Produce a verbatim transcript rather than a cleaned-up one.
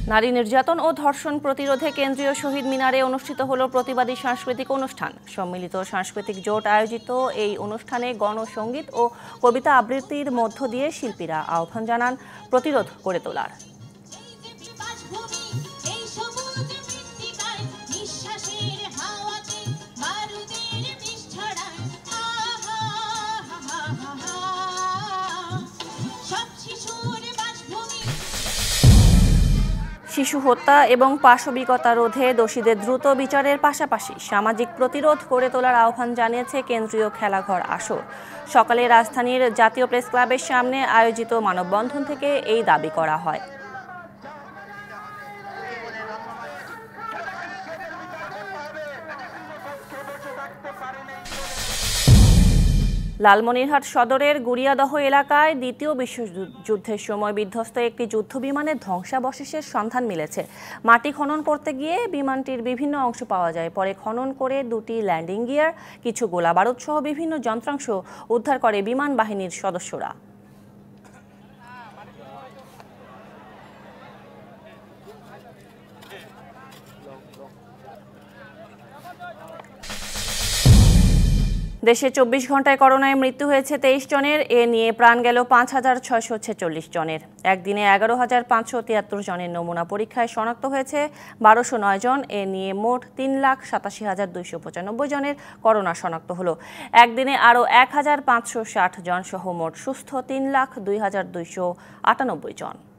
নারী নির্যাতন ও ধর্ষণ প্রতিরোধে কেন্দ্রীয় শহীদ মিনারে অনুষ্ঠিত হলো প্রতিবাদী সাংস্কৃতিক অনুষ্ঠান। সম্মিলিত সাংস্কৃতিক জোট আয়োজিত এই অনুষ্ঠানে গণসংগীত ও কবিতা আবৃত্তির মধ্য দিয়ে শিল্পীরা আহ্বান জানান প্রতিরোধ গড়ে তোলার। শিশু হত্যা এবং পাশবিকতা রোধে দোষীদের দ্রুত বিচারের পাশাপাশি সামাজিক প্রতিরোধ গড়ে তোলার আহ্বান জানিয়েছে কেন্দ্রীয় খেলাঘর আসর। সকালে রাজধানীর জাতীয় প্রেস ক্লাবের সামনে আয়োজিত মানববন্ধন থেকে এই দাবি করা হয়। লালমনিরহাট সদরের গুড়িয়াদহ এলাকায় দ্বিতীয় বিশ্বযুদ্ধের সময় বিধ্বস্ত একটি যুদ্ধবিমানের ধ্বংসাবশেষের সন্ধান মিলেছে। মাটি খনন করতে গিয়ে বিমানটির বিভিন্ন অংশ পাওয়া যায়। পরে খনন করে দুটি ল্যান্ডিং গিয়ার, কিছু গোলাবারুদ সহ বিভিন্ন যন্ত্রাংশ উদ্ধার করে বিমান বাহিনীর সদস্যরা। দেশে চব্বিশ ঘন্টায় করোনায় মৃত্যু হয়েছে তেইশ জনের। এ নিয়ে প্রাণ গেল পাঁচ হাজার ছয়শো ছেচল্লিশ জনের। একদিনে এগারো হাজার পাঁচশো তিয়াত্তর জনের নমুনা পরীক্ষায় শনাক্ত হয়েছে বারোশো নয় জন। এ নিয়ে মোট তিন লাখ সাতাশি হাজার দুইশো পঁচানব্বই জনের করোনা শনাক্ত হলো। একদিনে আরও এক হাজার পাঁচশো ষাট জন সহ মোট সুস্থ তিন লাখ দুই হাজার দুইশো আটানব্বই জন।